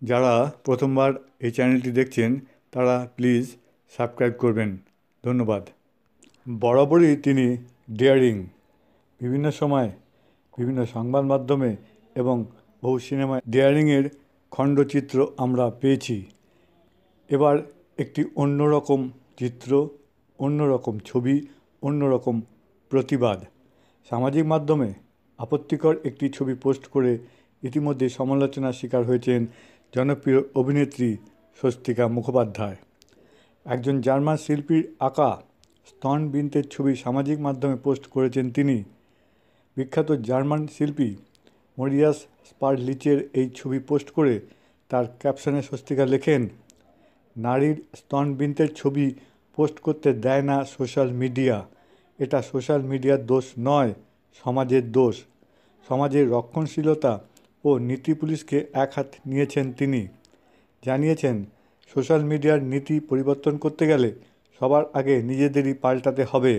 যারা প্রথমবার এই চ্যানেলটি দেখছেন তারা প্লিজ সাবস্ক্রাইব করবেন। ধন্যবাদ। বরাবরই তিনি ডেয়ারিং। বিভিন্ন সময় বিভিন্ন সংবাদ মাধ্যমে এবং বহু সিনেমায় ডেয়ারিংয়ের খণ্ডচিত্র আমরা পেয়েছি। এবার একটি অন্যরকম চিত্র, অন্যরকম ছবি, অন্যরকম প্রতিবাদ। সামাজিক মাধ্যমে আপত্তিকর একটি ছবি পোস্ট করে ইতিমধ্যে সমালোচনার শিকার হয়েছেন জনপ্রিয় অভিনেত্রী স্বস্তিকা মুখোপাধ্যায়। একজন জার্মান শিল্পীর আঁকা স্তনবৃন্তের ছবি সামাজিক মাধ্যমে পোস্ট করেছেন তিনি। বিখ্যাত জার্মান শিল্পী মরিয়াস স্পারলিচের এই ছবি পোস্ট করে তার ক্যাপশনে স্বস্তিকা লেখেন, নারীর স্তনবৃন্তের ছবি পোস্ট করতে দেয় না সোশ্যাল মিডিয়া। এটা সোশ্যাল মিডিয়ার দোষ নয়, সমাজের দোষ। সমাজের রক্ষণশীলতা ও নীতি পুলিশকে এক হাত নিয়েছেন তিনি। জানিয়েছেন, সোশ্যাল মিডিয়ার নীতি পরিবর্তন করতে গেলে সবার আগে নিজেদেরই পাল্টাতে হবে।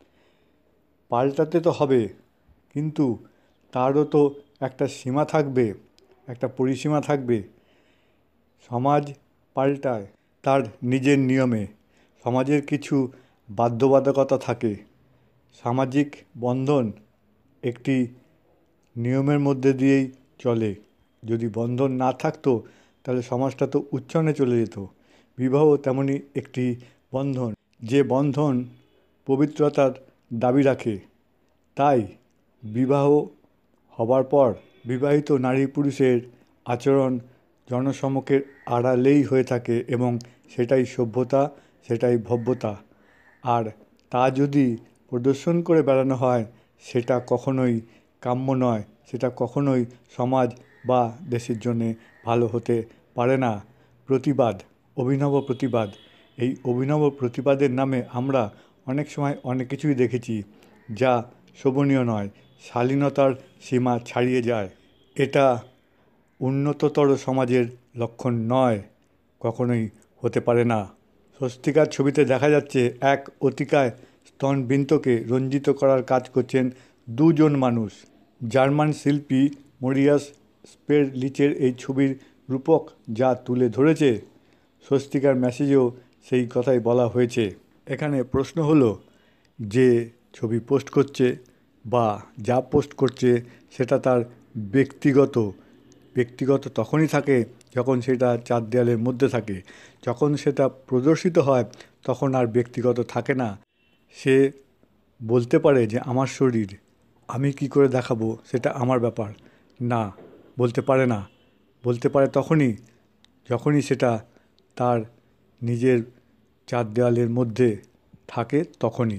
পাল্টাতে তো হবে, কিন্তু তারও তো একটা সীমা থাকবে, একটা পরিসীমা থাকবে। সমাজ পাল্টায় তার নিজের নিয়মে। সমাজের কিছু বাধ্যবাধকতা থাকে। সামাজিক বন্ধন একটি নিয়মের মধ্যে দিয়েই চলে। যদি বন্ধন না থাকতো তাহলে সমাজটা তো উচ্ছন্নে চলে যেত। বিবাহ তেমনই একটি বন্ধন, যে বন্ধন পবিত্রতার দাবি রাখে। তাই বিবাহ হবার পর বিবাহিত নারী পুরুষের আচরণ জনসমক্ষের আড়ালেই হয়ে থাকে এবং সেটাই সভ্যতা, সেটাই ভব্যতা। আর তা যদি প্রদর্শন করে বেড়ানো হয় সেটা কখনোই কাম্য নয়, সেটা কখনোই সমাজ বা দেশের জন্যে ভালো হতে পারে না। প্রতিবাদ, অভিনব প্রতিবাদ। এই অভিনব প্রতিবাদের নামে আমরা অনেক সময় অনেক কিছুই দেখেছি যা শোভনীয় নয়, শালীনতার সীমা ছাড়িয়ে যায়। এটা উন্নততর সমাজের লক্ষণ নয়, কখনোই হতে পারে না। স্বস্তিকার ছবিতে দেখা যাচ্ছে এক অতিকায় স্তনবৃন্তকে রঞ্জিত করার কাজ করছেন দুজন মানুষ। জার্মান শিল্পী মরিয়াস স্পারলিচের এই ছবির রূপক যা তুলে ধরেছে, স্বস্তিকার মেসেজেও সেই কথাই বলা হয়েছে। এখানে প্রশ্ন হলো, যে ছবি পোস্ট করছে বা যা পোস্ট করছে সেটা তার ব্যক্তিগত তখনই থাকে যখন সেটা চার দেয়ালের মধ্যে থাকে। যখন সেটা প্রদর্শিত হয় তখন আর ব্যক্তিগত থাকে না। সে বলতে পারে যে আমার শরীর, আমি কি করে দেখাবো সেটা আমার ব্যাপার। না, বলতে পারে না। বলতে পারে যখনই সেটা তার নিজের চার দেয়ালের মধ্যে থাকে তখনই।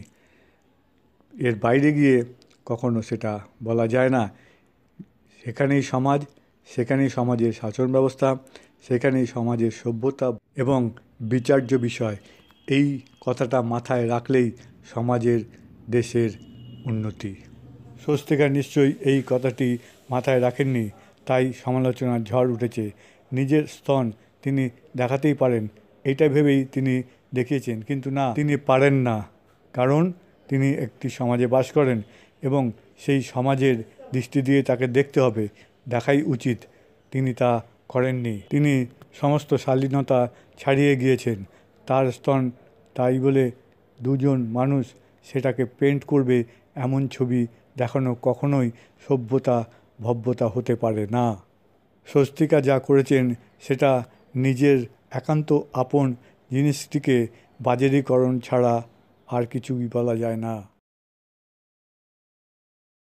এর বাইরে গিয়ে কখনো সেটা বলা যায় না। সেখানেই সমাজ, সেখানেই সমাজের শাসন ব্যবস্থা, সেখানেই সমাজের সভ্যতা এবং বিচার্য বিষয়। এই কথাটা মাথায় রাখলেই সমাজের, দেশের উন্নতি। স্বস্তিকা নিশ্চয়ই এই কথাটি মাথায় রাখেননি, তাই সমালোচনার ঝড় উঠেছে। নিজের স্তন তিনি দেখাতেই পারেন, এইটা ভেবেই তিনি দেখিয়েছেন, কিন্তু না, তিনি পারেন না। কারণ তিনি একটি সমাজে বাস করেন এবং সেই সমাজের দৃষ্টি দিয়ে তাকে দেখতে হবে, দেখাই উচিত। তিনি তা করেননি। তিনি সমস্ত শালীনতা ছাড়িয়ে গিয়েছেন। তার স্তন, তাই বলে দুজন মানুষ সেটাকে পেন্ট করবে এমন ছবি দেখানো কখনোই সভ্যতা, ভব্যতা হতে পারে না। স্বস্তিকা যা করেছেন সেটা নিজের একান্ত আপন জিনিসটিকে বাজারিকরণ ছাড়া আর কিছুই বলা যায় না।